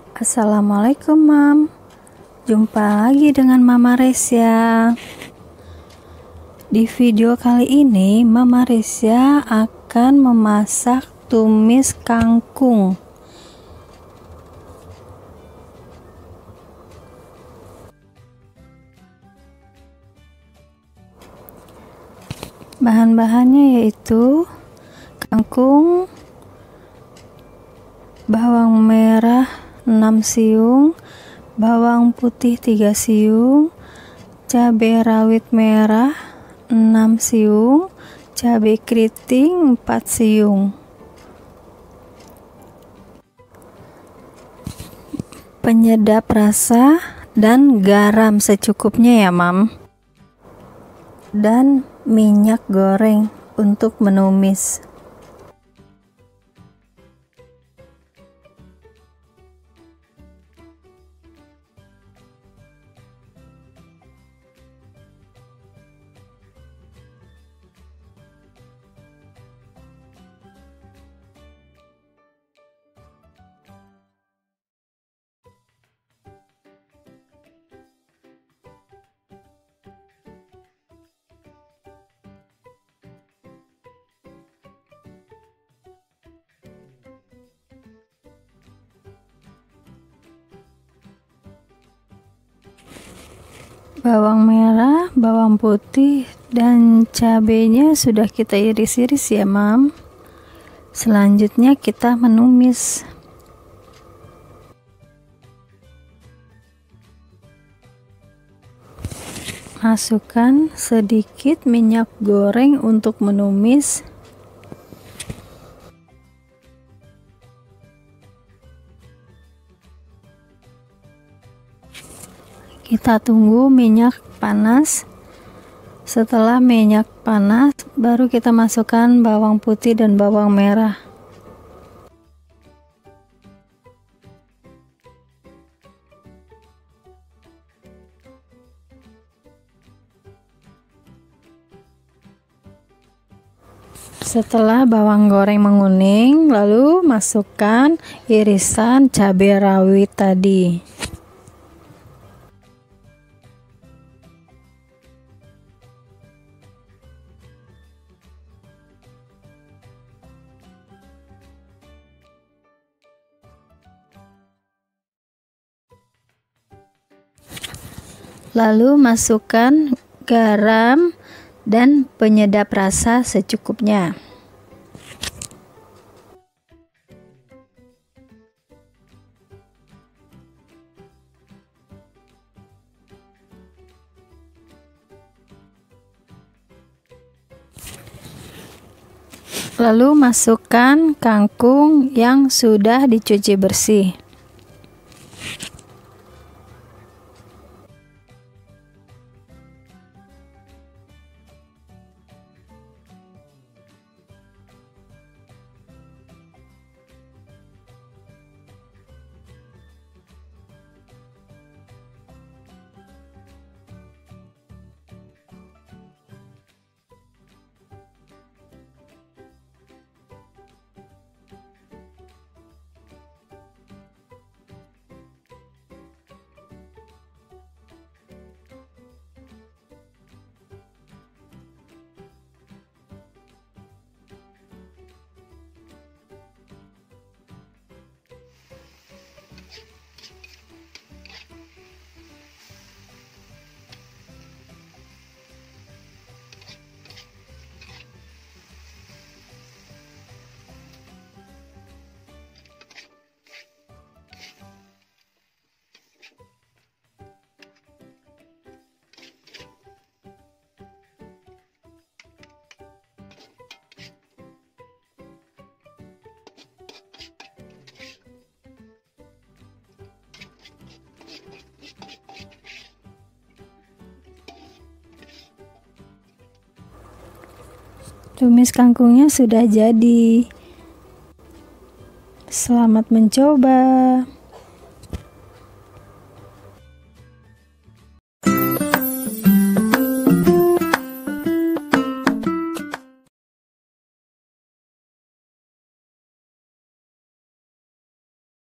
Assalamualaikum Mam. Jumpa lagi dengan Mama Resya. Di video kali ini Mama Resya akan memasak tumis kangkung. Bahan-bahannya yaitu kangkung, bawang merah 6 siung, bawang putih 3 siung, cabai rawit merah 6 siung, cabai keriting 4 siung. Penyedap rasa dan garam secukupnya ya Mam. Dan minyak goreng untuk menumis. Bawang merah, bawang putih, dan cabenya sudah kita iris-iris ya Mam. Selanjutnya kita menumis. Masukkan sedikit minyak goreng untuk menumis. Kita tunggu minyak panas. Setelah minyak panas, baru kita masukkan bawang putih dan bawang merah. Setelah bawang goreng menguning, lalu masukkan irisan cabai rawit tadi. Lalu masukkan garam dan penyedap rasa secukupnya. Lalu masukkan kangkung yang sudah dicuci bersih. Tumis kangkungnya sudah jadi. Selamat mencoba.